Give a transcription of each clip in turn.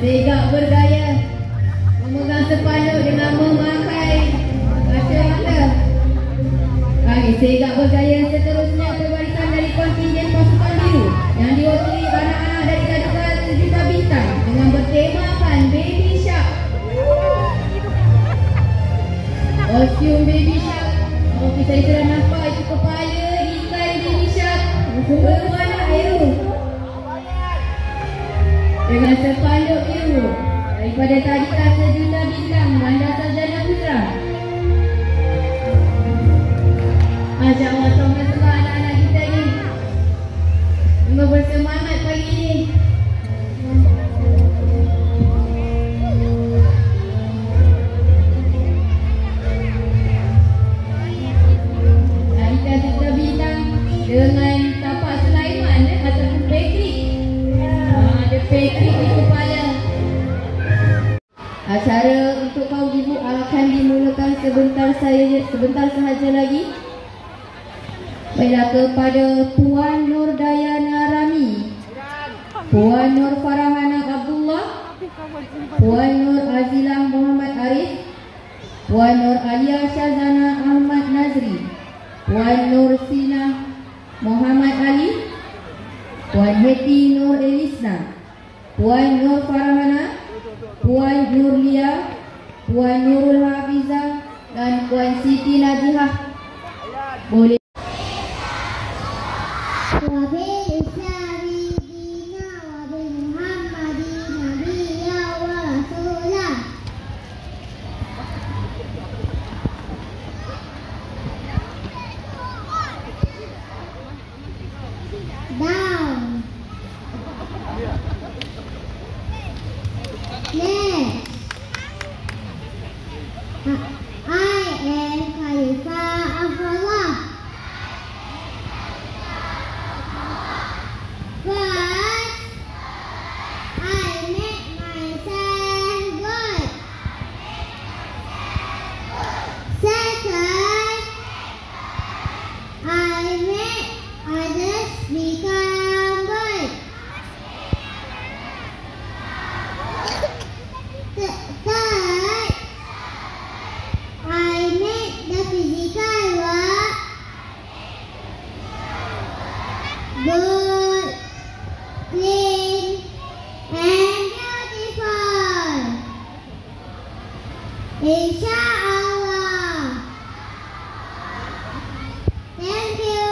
Tegak bergaya memegang sepanduk dengan memakai kacamata. Tegak bergaya seterusnya perbarisan dari kontingen pasukan biru yang diwakili anak-anak dari Kadukan Sejuta Bintang dengan bertemakan Baby Shark. Kostum Baby Shark. Okey, saya telah nampak itu kepala desain Baby Shark berwarna biru dengan sepanduk biru daripada Tadika Sejuta Bintang Bandar Sarjana Putra. Masya Allah, sama-sama anak-anak kita ni memang bersemangat pagi ni. Tadika Sejuta Bintang dengan tapak Sulaiman ataupun Patrick. Ada Patrick di kepala. Acara untuk kaum ibu akan dimulakan sebentar sahaja lagi. Baiklah, kepada Puan Nur Dayana Rami, Puan Nur Farahana Abdullah, Puan Nur Azilah Muhammad Arif, Puan Nur Alia Syazana Ahmad Nazri, Puan Nur Sina Muhammad Ali, Puan Heti Nur Elisna, Puan Nur Farahana, Puan Nur Lia, Puan Nurul Hafizah dan Puan Siti Najihah. Boleh. I am Caliph of Allah. First, I make myself good. Second, I make others become good. Third, I make the physical work good, clean, and beautiful. Insyaallah. Thank you.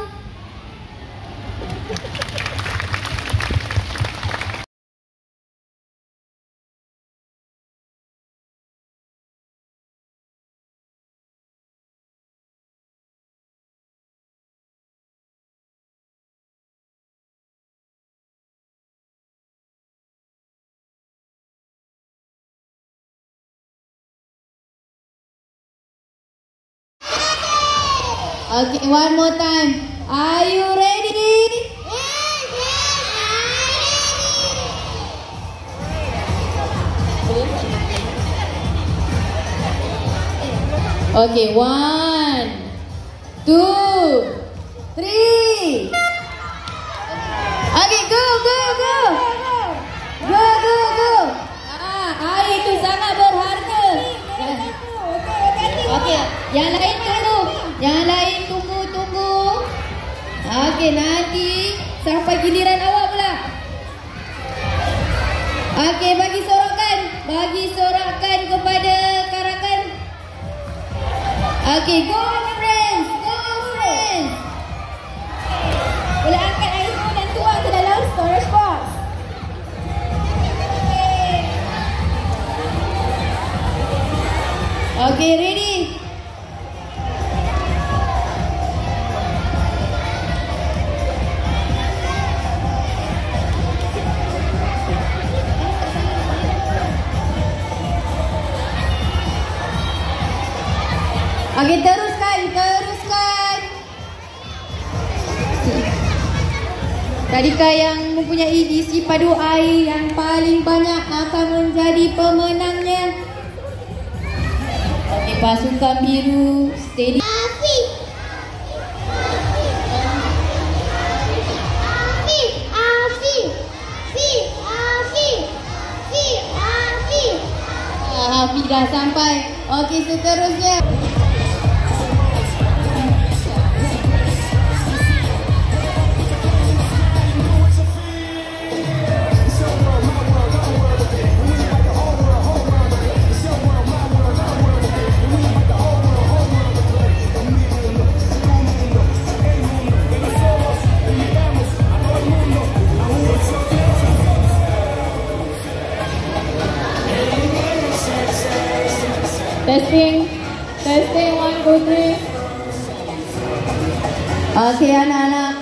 Okay, one more time. Are you ready? Okay, 1, 2, 3. Okay, go. Air itu sangat berharga. Okay, yang lain tunggu. Okay, nanti sampai giliran awak pula. Okay, bagi sorakan kepada karakan. Okay, go friends. Boleh angkat air semua dan tuang ke dalam storage box. Okay, ready? Okay, teruskan. Tadika yang mempunyai isi padu air yang paling banyak akan menjadi pemenangnya. Okay, pasukan biru steady. dah sampai. Okey, seterusnya. Testing, 1, 2, 3. Okey anak-anak.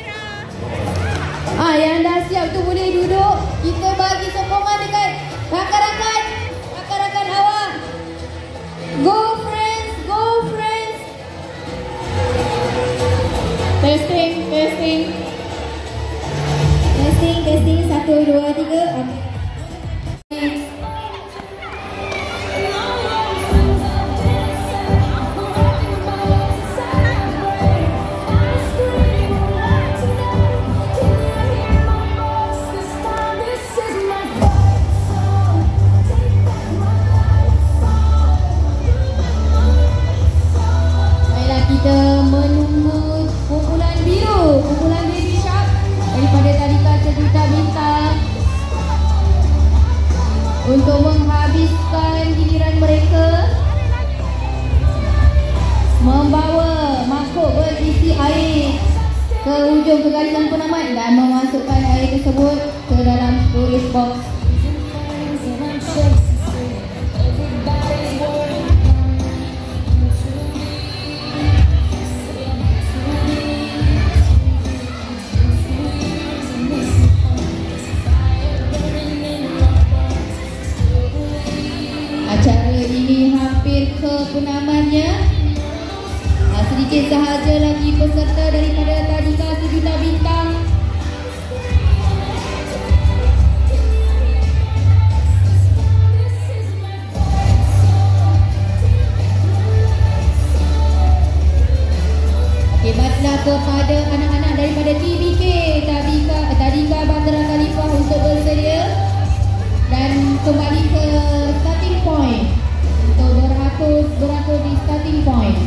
Yang dah siap tu boleh duduk. Kita bagi sokongan dekat rakan-rakan awak. Go friends, go friends. Testing. 1, 2, 3. Kita menunggu kumpulan biru, kumpulan baby shark daripada tadika sejuta bintang untuk menghabiskan giliran mereka membawa mangkuk berisi air ke hujung ke galian penamat dan memasukkan air tersebut ke dalam storage box. Acara ini hampir ke penamannya. Sedikit sahaja lagi peserta daripada tadika sejuta bintang. Okey, baiklah kepada anak-anak daripada TBK, tadika Bandara Caliph untuk bersedia dan kembali ke starting point untuk beratur di starting point.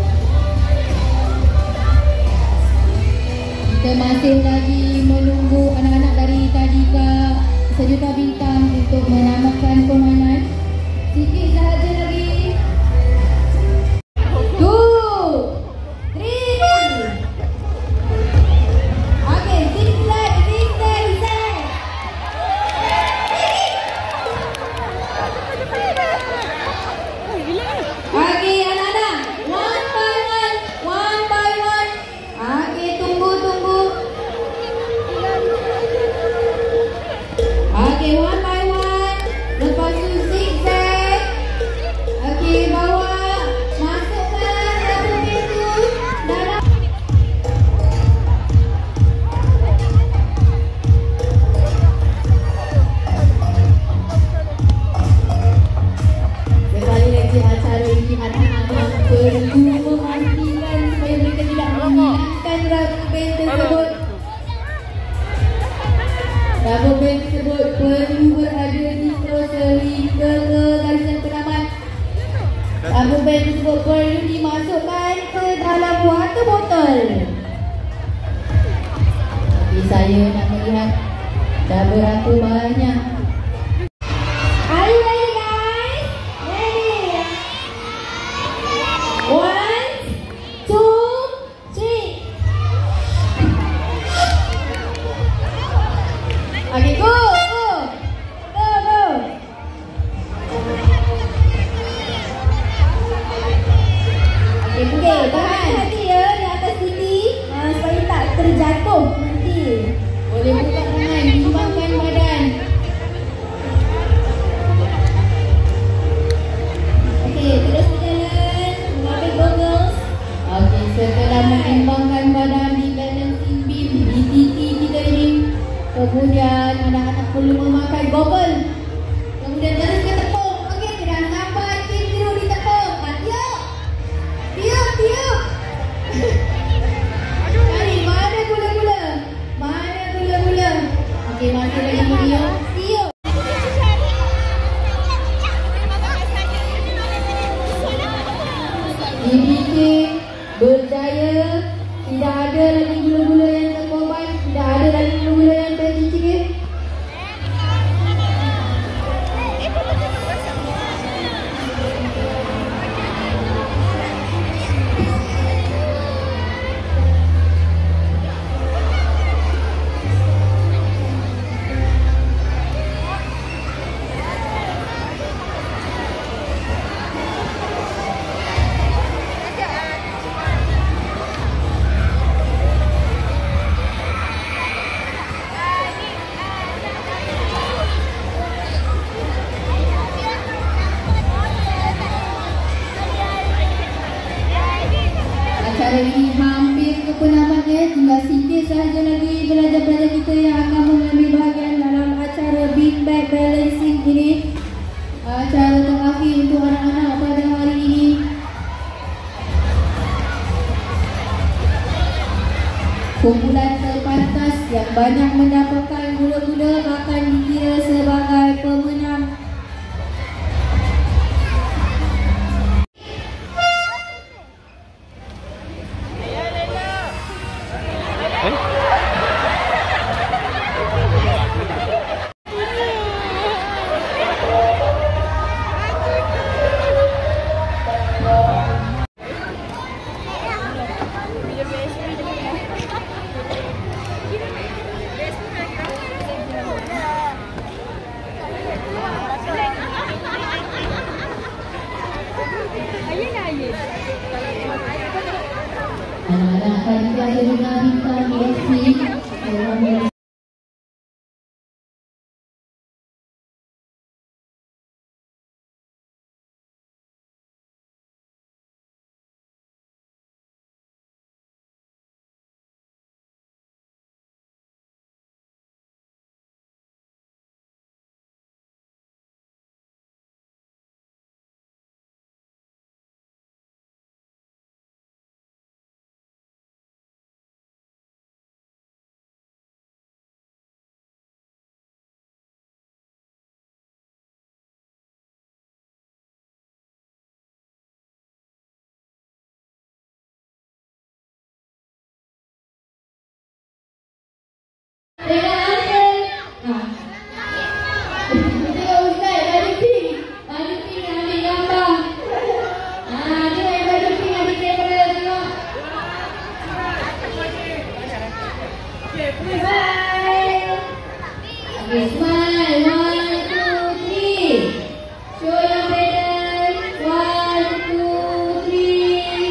Kita masih lagi menunggu anak-anak dari tadika sejuta bintang untuk menamakan permainan. Sikit sahaja lagi. 2, 3. Okey, zigzag. Okey anak-anak, one by one. Okey, tunggu. Okey, one by one. Lepas tu zigzag. Okey, bawa masukkan satu pintu dalam. Sekali lagi acara ini anak-anak perlu memastikan supaya mereka tidak menghilangkan rubber band tersebut. Rubber band tersebut perlu berada di sehingga ke galian penamat. Rubber band tersebut perlu dimasukkan ke dalam water botol. Tapi saya nak melihat dah berapa banyak. Are you ready guys? Ready? 1, 2, 3. Okay, go. Okay, tahan hati ya di atas sini supaya tak terjatuh nanti. Boleh buka tangan, bimbangkan badan. Okay, terus berjalan mengambil goggles. Okay, setelah mengimbangkan badan di balancing beam di titi kita ini, kemudian anak-anak perlu memakai goggle. Kemudian terus ke tepung. Okey, dah sampai tim biru di tepung. Tiup. Cari mana gula-gula. Okey, masih lagi tiup. banyak mendapatkan gula-gula akan dikira sebagai pemenang. Anak-anak akan dipelajari dengan bintang BSP. Okay, smile. 1, 2, 3. Show your medal. 1, 2, 3.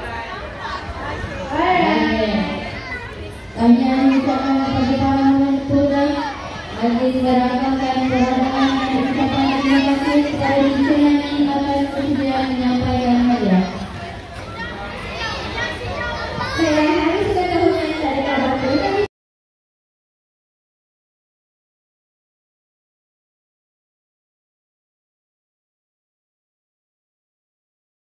Alright. Kami akan ucapkan kepada para penonton. Agar diharapkan keadaan dan ucapan terima kasih kepada teacher yang atas persediaannya.